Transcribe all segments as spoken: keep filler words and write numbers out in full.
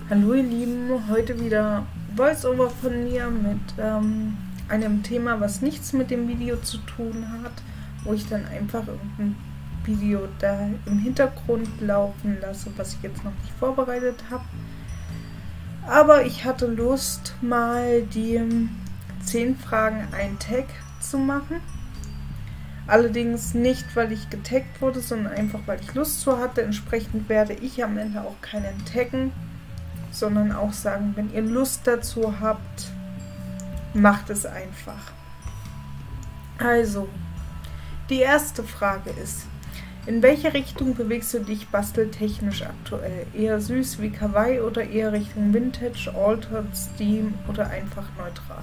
Hallo ihr Lieben, heute wieder Voice-Over von mir mit ähm, einem Thema, was nichts mit dem Video zu tun hat, wo ich dann einfach irgendein Video da im Hintergrund laufen lasse, was ich jetzt noch nicht vorbereitet habe. Aber ich hatte Lust, mal die zehn Fragen ein Tag zu machen. Allerdings nicht, weil ich getaggt wurde, sondern einfach, weil ich Lust zu hatte. Entsprechend werde ich am Ende auch keinen taggen, sondern auch sagen, wenn ihr Lust dazu habt, macht es einfach. Also, die erste Frage ist, in welche Richtung bewegst du dich basteltechnisch aktuell? Eher süß wie Kawaii oder eher Richtung Vintage, Altered, Steam oder einfach neutral?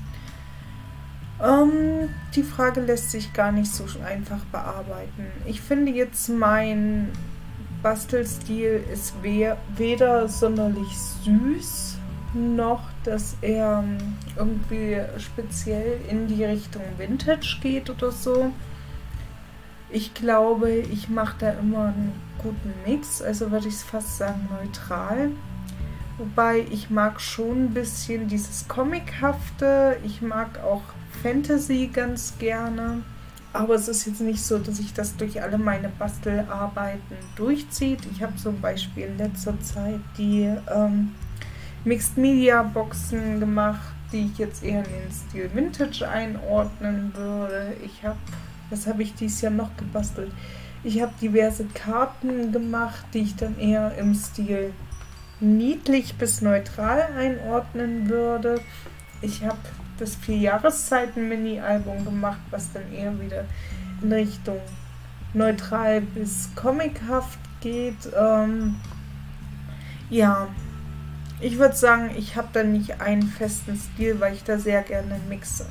Ähm, die Frage lässt sich gar nicht so einfach bearbeiten. Ich finde jetzt, mein Bastelstil ist weder sonderlich süß, noch dass er irgendwie speziell in die Richtung Vintage geht oder so. Ich glaube, ich mache da immer einen guten Mix, also würde ich es fast sagen neutral. Wobei ich mag schon ein bisschen dieses Comichafte, ich mag auch Fantasy ganz gerne. Aber es ist jetzt nicht so, dass ich das durch alle meine Bastelarbeiten durchziehe. Ich habe zum Beispiel in letzter Zeit die ähm, Mixed Media Boxen gemacht, die ich jetzt eher in den Stil Vintage einordnen würde. Ich habe, was habe ich dieses Jahr noch gebastelt? Ich habe diverse Karten gemacht, die ich dann eher im Stil niedlich bis neutral einordnen würde. Ich habe das vier Jahreszeiten Mini-Album gemacht, was dann eher wieder in Richtung neutral bis comichaft geht. Ähm, ja, ich würde sagen, ich habe da nicht einen festen Stil, weil ich da sehr gerne mixe.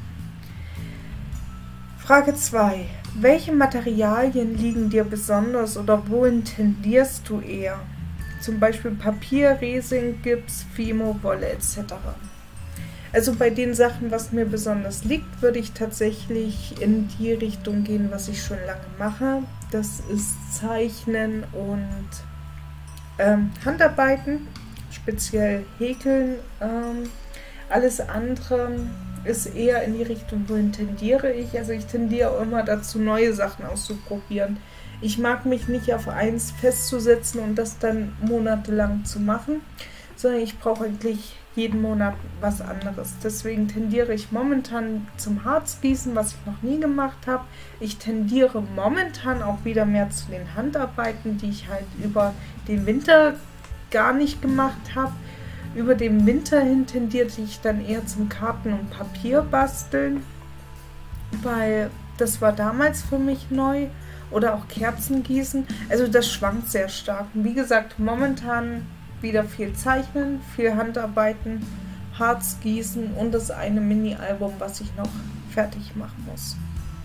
Frage zwei. Welche Materialien liegen dir besonders oder wohin tendierst du eher? Zum Beispiel Papier, Resin, Gips, Fimo, Wolle et cetera. Also bei den Sachen, was mir besonders liegt, würde ich tatsächlich in die Richtung gehen, was ich schon lange mache. Das ist Zeichnen und ähm, Handarbeiten, speziell Häkeln. Ähm, alles andere ist eher in die Richtung, wohin tendiere ich. Also ich tendiere immer dazu, neue Sachen auszuprobieren. Ich mag mich nicht auf eins festzusetzen und das dann monatelang zu machen, sondern ich brauche eigentlich jeden Monat was anderes. Deswegen tendiere ich momentan zum Harzgießen, was ich noch nie gemacht habe. Ich tendiere momentan auch wieder mehr zu den Handarbeiten, die ich halt über den Winter gar nicht gemacht habe. Über den Winter hin tendierte ich dann eher zum Karten- und Papierbasteln, weil das war damals für mich neu. Oder auch Kerzengießen. Also das schwankt sehr stark. Und wie gesagt, momentan wieder viel Zeichnen, viel Handarbeiten, Harzgießen und das eine Mini-Album, was ich noch fertig machen muss.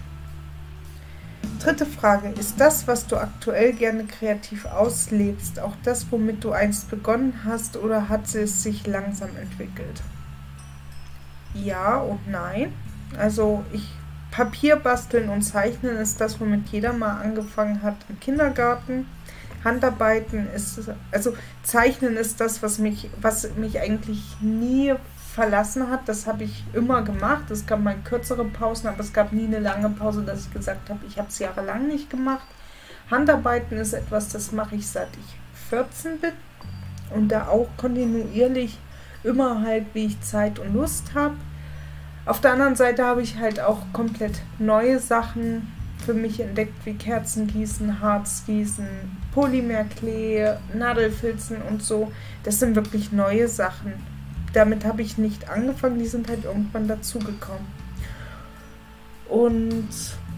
Dritte Frage. Ist das, was du aktuell gerne kreativ auslebst, auch das, womit du einst begonnen hast, oder hat es sich langsam entwickelt? Ja und nein. Also ich Papier basteln und zeichnen ist das, womit jeder mal angefangen hat im Kindergarten. Handarbeiten ist, also Zeichnen ist das, was mich, was mich eigentlich nie verlassen hat. Das habe ich immer gemacht. Es gab mal kürzere Pausen, aber es gab nie eine lange Pause, dass ich gesagt habe, ich habe es jahrelang nicht gemacht. Handarbeiten ist etwas, das mache ich seit ich vierzehn bin und da auch kontinuierlich immer halt, wie ich Zeit und Lust habe. Auf der anderen Seite habe ich halt auch komplett neue Sachen für mich entdeckt, wie Kerzengießen, Harzgießen, Polymerklee, Nadelfilzen und so. Das sind wirklich neue Sachen. Damit habe ich nicht angefangen, die sind halt irgendwann dazugekommen. Und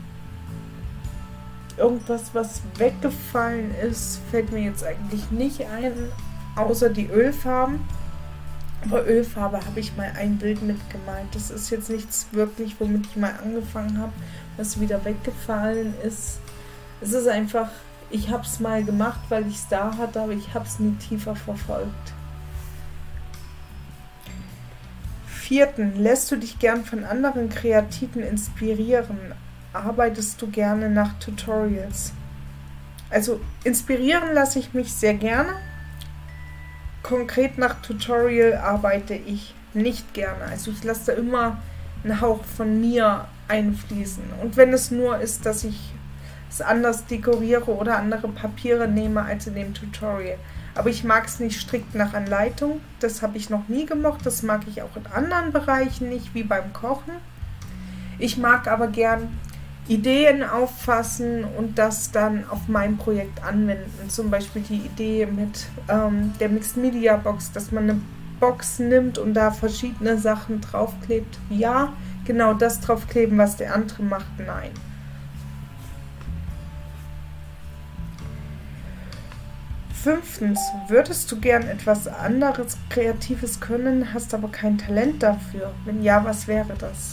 irgendwas, was weggefallen ist, fällt mir jetzt eigentlich nicht ein, außer die Ölfarben. Aber Ölfarbe habe ich mal ein Bild mitgemalt. Das ist jetzt nichts wirklich, womit ich mal angefangen habe, was wieder weggefallen ist. Es ist einfach, ich habe es mal gemacht, weil ich es da hatte, aber ich habe es nie tiefer verfolgt. Vierten, lässt du dich gern von anderen Kreativen inspirieren? Arbeitest du gerne nach Tutorials? Also inspirieren lasse ich mich sehr gerne. konkret nach Tutorial arbeite ich nicht gerne. Also ich lasse da immer einen Hauch von mir einfließen. Und wenn es nur ist, dass ich es anders dekoriere oder andere Papiere nehme als in dem Tutorial. Aber ich mag es nicht strikt nach Anleitung. Das habe ich noch nie gemocht. Das mag ich auch in anderen Bereichen nicht, wie beim Kochen. Ich mag aber gern Ideen auffassen und das dann auf mein Projekt anwenden. Zum Beispiel die Idee mit ähm, der Mixed Media Box, dass man eine Box nimmt und da verschiedene Sachen draufklebt. Ja, genau das draufkleben, was der andere macht. Nein. Fünftens, würdest du gern etwas anderes, Kreatives können, hast aber kein Talent dafür? Wenn ja, was wäre das?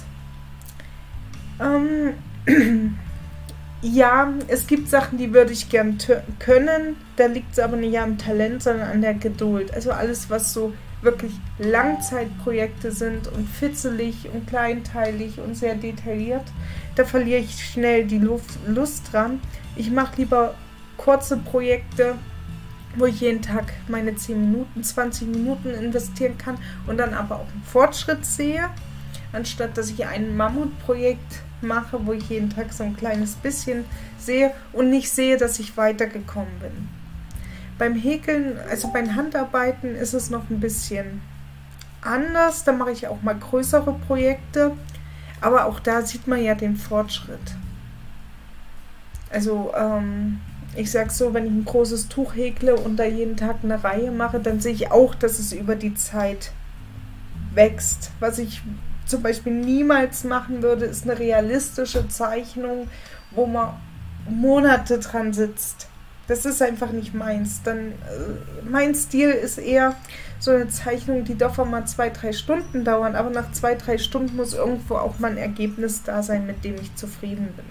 Ähm, ja, es gibt Sachen, die würde ich gern können, da liegt es aber nicht am Talent, sondern an der Geduld. Also alles, was so wirklich Langzeitprojekte sind und fitzelig und kleinteilig und sehr detailliert, da verliere ich schnell die Lust dran. Ich mache lieber kurze Projekte, wo ich jeden Tag meine zehn Minuten, zwanzig Minuten investieren kann und dann aber auch einen Fortschritt sehe, anstatt dass ich ein Mammutprojekt mache, wo ich jeden Tag so ein kleines bisschen sehe und nicht sehe, dass ich weitergekommen bin. Beim Häkeln, also beim Handarbeiten ist es noch ein bisschen anders, da mache ich auch mal größere Projekte, aber auch da sieht man ja den Fortschritt. Also, ähm, ich sage so, wenn ich ein großes Tuch häkle und da jeden Tag eine Reihe mache, dann sehe ich auch, dass es über die Zeit wächst. Was ich zum Beispiel niemals machen würde, ist eine realistische Zeichnung, wo man Monate dran sitzt. Das ist einfach nicht meins. Dann, äh, mein Stil ist eher so eine Zeichnung, die darf auch mal zwei, drei Stunden dauern, aber nach zwei, drei Stunden muss irgendwo auch mal ein Ergebnis da sein, mit dem ich zufrieden bin.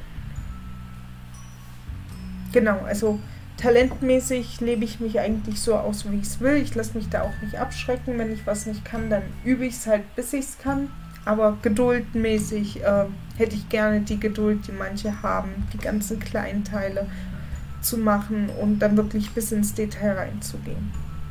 Genau, also talentmäßig lebe ich mich eigentlich so aus, wie ich es will. Ich lasse mich da auch nicht abschrecken. Wenn ich was nicht kann, dann übe ich es halt, bis ich es kann. Aber geduldmäßig äh, hätte ich gerne die Geduld, die manche haben, die ganzen kleinen Teile zu machen und dann wirklich bis ins Detail reinzugehen.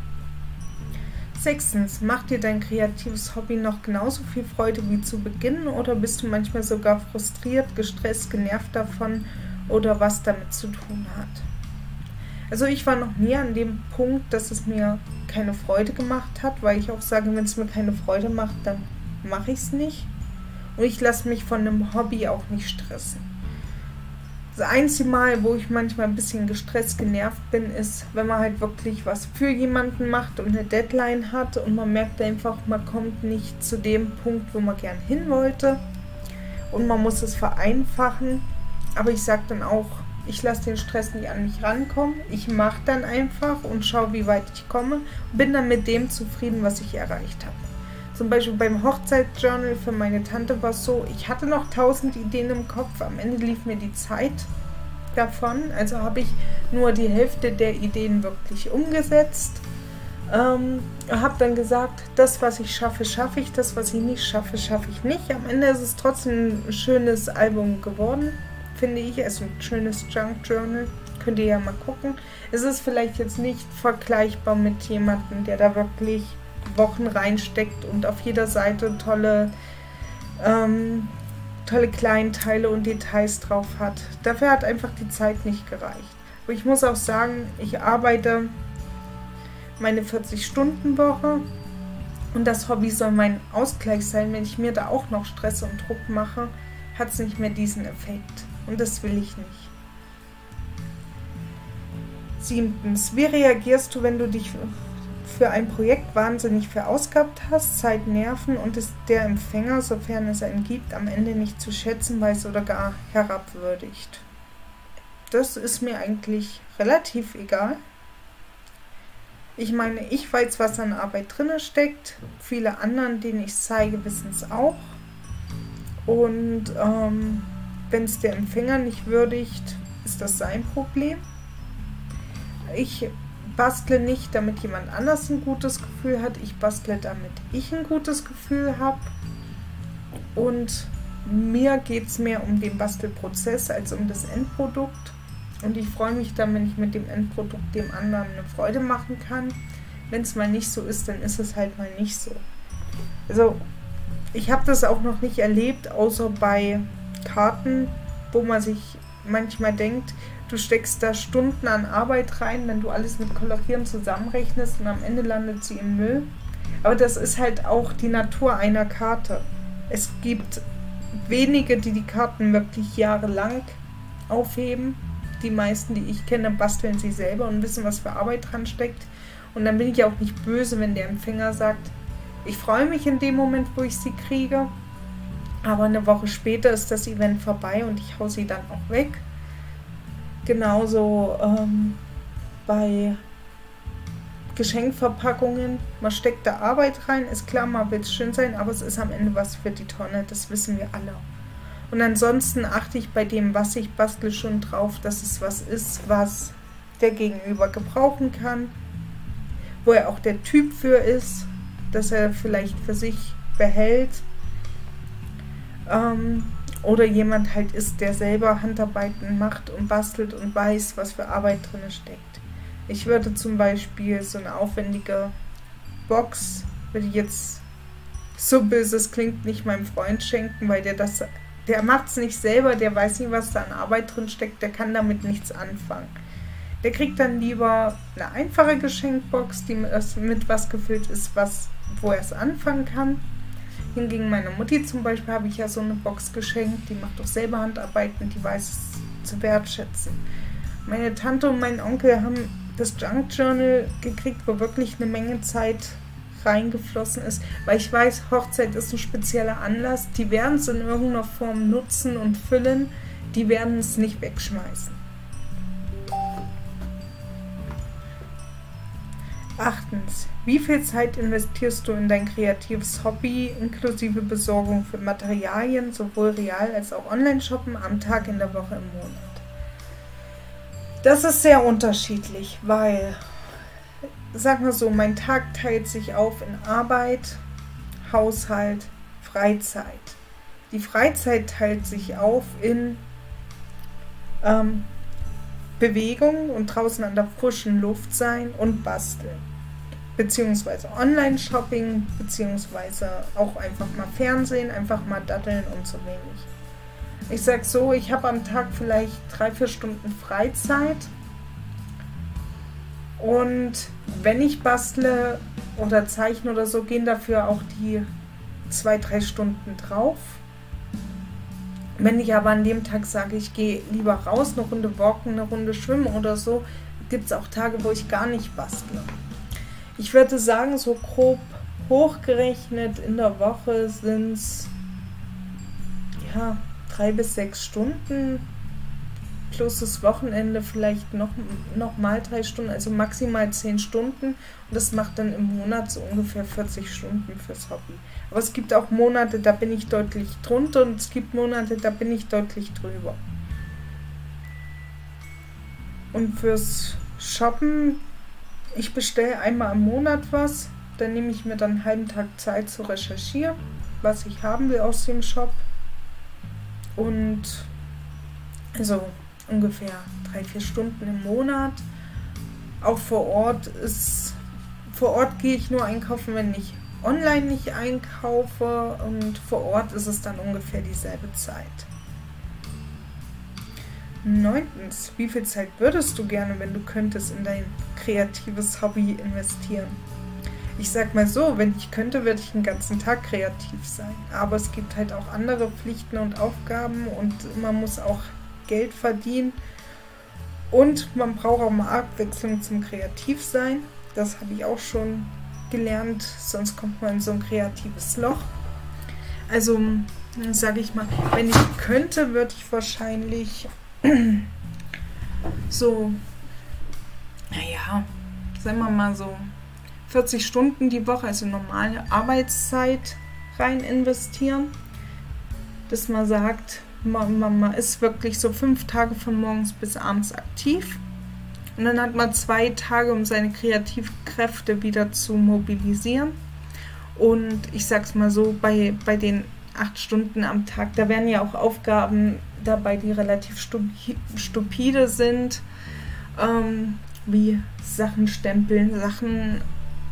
Sechstens, macht dir dein kreatives Hobby noch genauso viel Freude wie zu Beginn oder bist du manchmal sogar frustriert, gestresst, genervt davon oder was damit zu tun hat? Also ich war noch nie an dem Punkt, dass es mir keine Freude gemacht hat, weil ich auch sage, wenn es mir keine Freude macht, dann mache ich es nicht. Und ich lasse mich von einem Hobby auch nicht stressen. Das einzige Mal, wo ich manchmal ein bisschen gestresst, genervt bin, ist, wenn man halt wirklich was für jemanden macht und eine Deadline hat und man merkt einfach, man kommt nicht zu dem Punkt, wo man gern hin wollte und man muss es vereinfachen. Aber ich sage dann auch, ich lasse den Stress nicht an mich rankommen. Ich mache dann einfach und schaue, wie weit ich komme. Bin dann mit dem zufrieden, was ich erreicht habe. Zum Beispiel beim Hochzeitsjournal für meine Tante war es so, ich hatte noch tausend Ideen im Kopf. Am Ende lief mir die Zeit davon. Also habe ich nur die Hälfte der Ideen wirklich umgesetzt. Ähm, habe dann gesagt, das, was ich schaffe, schaffe ich. Das, was ich nicht schaffe, schaffe ich nicht. Am Ende ist es trotzdem ein schönes Album geworden, finde ich, also ein schönes Junk Journal, könnt ihr ja mal gucken. Es ist vielleicht jetzt nicht vergleichbar mit jemandem, der da wirklich Wochen reinsteckt und auf jeder Seite tolle, ähm, tolle Kleinteile und Details drauf hat. Dafür hat einfach die Zeit nicht gereicht. Aber ich muss auch sagen, ich arbeite meine vierzig-Stunden-Woche und das Hobby soll mein Ausgleich sein. Wenn ich mir da auch noch Stress und Druck mache, hat es nicht mehr diesen Effekt. Und das will ich nicht. Siebtens. Wie reagierst du, wenn du dich für ein Projekt wahnsinnig verausgabt hast, Zeit, Nerven und es der Empfänger, sofern es einen gibt, am Ende nicht zu schätzen weiß oder gar herabwürdigt? Das ist mir eigentlich relativ egal. Ich meine, ich weiß, was an Arbeit drin steckt. Viele anderen, denen ich es zeige, wissen es auch. Und ähm, wenn es der Empfänger nicht würdigt, ist das sein Problem. Ich bastle nicht, damit jemand anders ein gutes Gefühl hat. Ich bastle, damit ich ein gutes Gefühl habe. Und mir geht es mehr um den Bastelprozess als um das Endprodukt. Und ich freue mich dann, wenn ich mit dem Endprodukt dem anderen eine Freude machen kann. Wenn es mal nicht so ist, dann ist es halt mal nicht so. Also ich habe das auch noch nicht erlebt, außer bei Karten, wo man sich manchmal denkt, du steckst da Stunden an Arbeit rein, wenn du alles mit Kolorieren zusammenrechnest und am Ende landet sie im Müll. Aber das ist halt auch die Natur einer Karte. Es gibt wenige, die die Karten wirklich jahrelang aufheben. Die meisten, die ich kenne, basteln sie selber und wissen, was für Arbeit dran steckt. Und dann bin ich auch nicht böse, wenn der Empfänger sagt, ich freue mich in dem Moment, wo ich sie kriege, aber eine Woche später ist das Event vorbei und ich hau sie dann auch weg. Genauso ähm, bei Geschenkverpackungen. Man steckt da Arbeit rein, ist klar, mal will es schön sein, aber es ist am Ende was für die Tonne, das wissen wir alle. Und ansonsten achte ich bei dem, was ich bastle, schon drauf, dass es was ist, was der Gegenüber gebrauchen kann, wo er auch der Typ für ist, dass er vielleicht für sich behält, ähm, oder jemand halt ist, der selber Handarbeiten macht und bastelt und weiß, was für Arbeit drin steckt. Ich würde zum Beispiel so eine aufwendige Box, würde ich jetzt, so böse es klingt, nicht meinem Freund schenken, weil der das, der macht es nicht selber, der weiß nicht, was da an Arbeit drin steckt, der kann damit nichts anfangen. Der kriegt dann lieber eine einfache Geschenkbox, die mit, mit was gefüllt ist, was, wo er es anfangen kann. Hingegen meiner Mutti zum Beispiel habe ich ja so eine Box geschenkt, die macht doch selber Handarbeiten, die weiß es zu wertschätzen. Meine Tante und mein Onkel haben das Junk Journal gekriegt, wo wirklich eine Menge Zeit reingeflossen ist, weil ich weiß, Hochzeit ist ein spezieller Anlass, die werden es in irgendeiner Form nutzen und füllen, die werden es nicht wegschmeißen. Achtens. Wie viel Zeit investierst du in dein kreatives Hobby inklusive Besorgung für Materialien, sowohl real als auch Online-Shoppen, am Tag, in der Woche, im Monat? Das ist sehr unterschiedlich, weil, sag mal so, mein Tag teilt sich auf in Arbeit, Haushalt, Freizeit. Die Freizeit teilt sich auf in ähm, Bewegung und draußen an der frischen Luft sein und basteln. Beziehungsweise Online-Shopping, beziehungsweise auch einfach mal Fernsehen, einfach mal datteln und so wenig. Ich sag so, ich habe am Tag vielleicht drei, vier Stunden Freizeit und wenn ich bastle oder zeichne oder so, gehen dafür auch die zwei, drei Stunden drauf. Wenn ich aber an dem Tag sage, ich gehe lieber raus, eine Runde walken, eine Runde schwimmen oder so, gibt es auch Tage, wo ich gar nicht bastle. Ich würde sagen, so grob hochgerechnet in der Woche sind es ja, drei bis sechs Stunden plus das Wochenende vielleicht noch, noch mal drei Stunden, also maximal zehn Stunden. Und das macht dann im Monat so ungefähr vierzig Stunden fürs Hobby. Aber es gibt auch Monate, da bin ich deutlich drunter und es gibt Monate, da bin ich deutlich drüber. Und fürs Shoppen, ich bestelle einmal im Monat was, dann nehme ich mir dann einen halben Tag Zeit zu recherchieren, was ich haben will aus dem Shop. Und also ungefähr drei, vier Stunden im Monat. Auch vor Ort ist, vor Ort gehe ich nur einkaufen, wenn ich online nicht einkaufe, und vor Ort ist es dann ungefähr dieselbe Zeit. Neuntens, wie viel Zeit würdest du gerne, wenn du könntest, in dein kreatives Hobby investieren? Ich sag mal so, wenn ich könnte, würde ich den ganzen Tag kreativ sein. Aber es gibt halt auch andere Pflichten und Aufgaben und man muss auch Geld verdienen. Und man braucht auch mal Abwechslung zum Kreativsein. Das habe ich auch schon gelernt, sonst kommt man in so ein kreatives Loch. Also, sage ich mal, wenn ich könnte, würde ich wahrscheinlich so, naja, sagen wir mal so vierzig Stunden die Woche, also normale Arbeitszeit, rein investieren. Dass man sagt, man, man, man ist wirklich so fünf Tage von morgens bis abends aktiv. Und dann hat man zwei Tage, um seine Kreativkräfte wieder zu mobilisieren. Und ich sag's mal so, bei, bei den acht Stunden am Tag, da werden ja auch Aufgaben dabei, die relativ stupide sind, ähm, wie Sachen stempeln, Sachen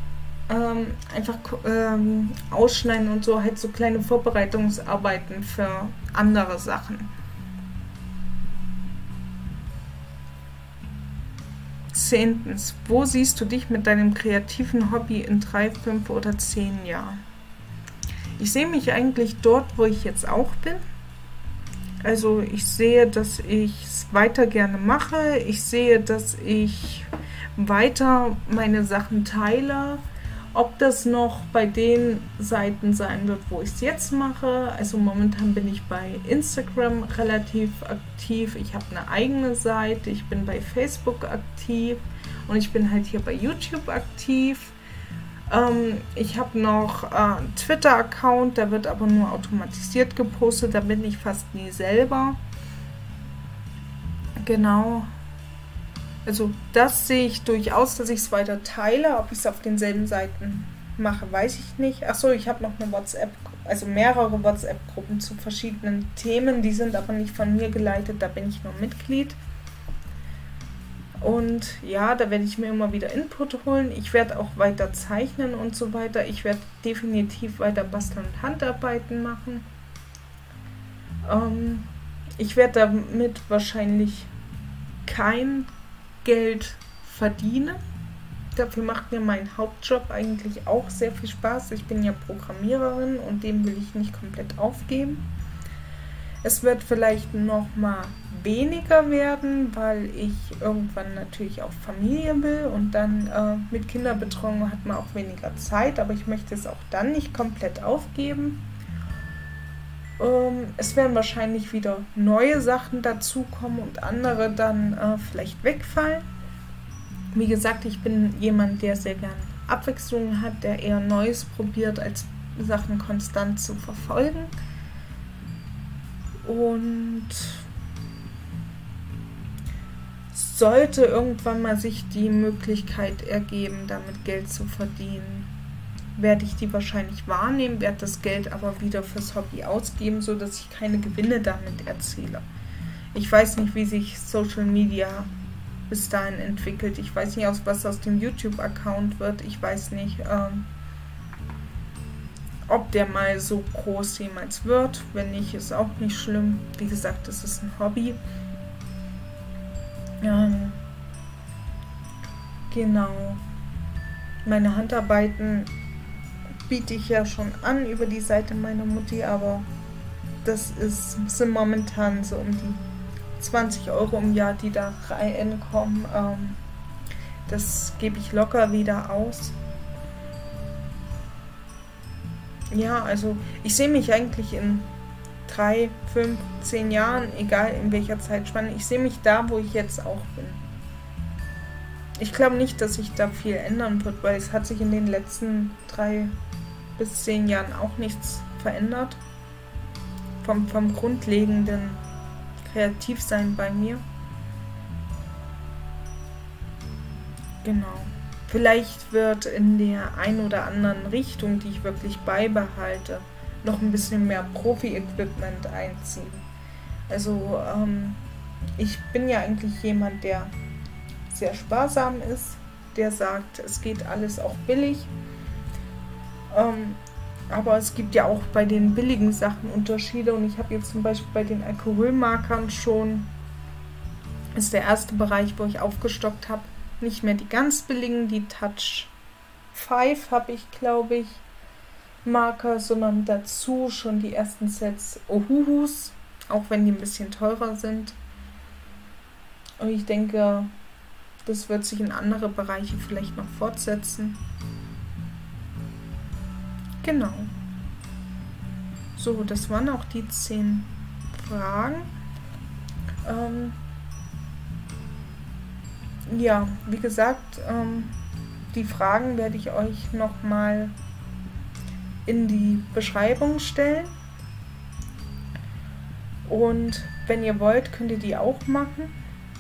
ähm, einfach ähm, ausschneiden und so, halt so kleine Vorbereitungsarbeiten für andere Sachen. Zehntens, wo siehst du dich mit deinem kreativen Hobby in drei, fünf oder zehn Jahren? Ich sehe mich eigentlich dort, wo ich jetzt auch bin. Also ich sehe, dass ich es weiter gerne mache. Ich sehe, dass ich weiter meine Sachen teile. Ob das noch bei den Seiten sein wird, wo ich es jetzt mache. Also momentan bin ich bei Instagram relativ aktiv. Ich habe eine eigene Seite. Ich bin bei Facebook aktiv. Und ich bin halt hier bei YouTube aktiv. Ähm, ich habe noch äh, einen Twitter-Account. Der wird aber nur automatisiert gepostet. Da bin ich fast nie selber. Genau. Also das sehe ich durchaus, dass ich es weiter teile. Ob ich es auf denselben Seiten mache, weiß ich nicht. Achso, ich habe noch eine WhatsApp, also mehrere WhatsApp-Gruppen zu verschiedenen Themen. Die sind aber nicht von mir geleitet, da bin ich nur Mitglied. Und ja, da werde ich mir immer wieder Input holen. Ich werde auch weiter zeichnen und so weiter. Ich werde definitiv weiter basteln und Handarbeiten machen. Ähm, ich werde damit wahrscheinlich kein Geld verdiene. Dafür macht mir mein Hauptjob eigentlich auch sehr viel Spaß. Ich bin ja Programmiererin und den will ich nicht komplett aufgeben. Es wird vielleicht noch mal weniger werden, weil ich irgendwann natürlich auch Familie will und dann äh, mit Kinderbetreuung hat man auch weniger Zeit, aber ich möchte es auch dann nicht komplett aufgeben. Es werden wahrscheinlich wieder neue Sachen dazukommen und andere dann äh, vielleicht wegfallen. Wie gesagt, ich bin jemand, der sehr gern Abwechslung hat, der eher Neues probiert, als Sachen konstant zu verfolgen. Und sollte irgendwann mal sich die Möglichkeit ergeben, damit Geld zu verdienen, werde ich die wahrscheinlich wahrnehmen, werde das Geld aber wieder fürs Hobby ausgeben, sodass ich keine Gewinne damit erziele. Ich weiß nicht, wie sich Social Media bis dahin entwickelt. Ich weiß nicht, was aus dem YouTube-Account wird. Ich weiß nicht, ähm, ob der mal so groß jemals wird. Wenn nicht, ist auch nicht schlimm. Wie gesagt, das ist ein Hobby. Ähm, genau. Meine Handarbeiten biete ich ja schon an über die Seite meiner Mutti, aber das ist, sind momentan so um die zwanzig Euro im Jahr, die da reinkommen. Ähm, das gebe ich locker wieder aus. Ja, also ich sehe mich eigentlich in drei, fünf, zehn Jahren, egal in welcher Zeitspanne, ich sehe mich da, wo ich jetzt auch bin. Ich glaube nicht, dass sich da viel ändern wird, weil es hat sich in den letzten drei bis zehn Jahren auch nichts verändert. Vom, vom grundlegenden Kreativsein bei mir. Genau. Vielleicht wird in der ein oder anderen Richtung, die ich wirklich beibehalte, noch ein bisschen mehr Profi-Equipment einziehen. Also ähm, ich bin ja eigentlich jemand, der sehr sparsam ist, der sagt, es geht alles auch billig. Ähm, aber es gibt ja auch bei den billigen Sachen Unterschiede und ich habe jetzt zum Beispiel bei den Acrylmarkern schon, ist der erste Bereich, wo ich aufgestockt habe, nicht mehr die ganz billigen, die Touch fünf habe ich, glaube ich, Marker, sondern dazu schon die ersten Sets Ohuhus, auch wenn die ein bisschen teurer sind. Und ich denke, das wird sich in andere Bereiche vielleicht noch fortsetzen. Genau. So, das waren auch die zehn Fragen. Ähm, ja, wie gesagt, ähm, die Fragen werde ich euch nochmal in die Beschreibung stellen. Und wenn ihr wollt, könnt ihr die auch machen.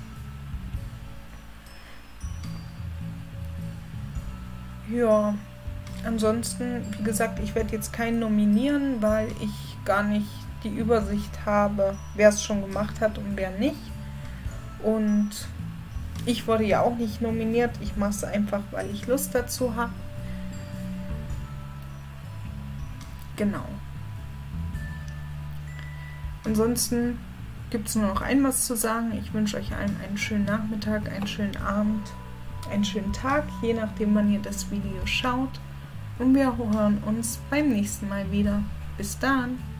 Ja, ansonsten, wie gesagt, ich werde jetzt keinen nominieren, weil ich gar nicht die Übersicht habe, wer es schon gemacht hat und wer nicht. Und ich wurde ja auch nicht nominiert. Ich mache es einfach, weil ich Lust dazu habe. Genau. Ansonsten gibt es nur noch ein was zu sagen. Ich wünsche euch allen einen schönen Nachmittag, einen schönen Abend, einen schönen Tag, je nachdem, wann ihr das Video schaut. Und wir hören uns beim nächsten Mal wieder. Bis dann!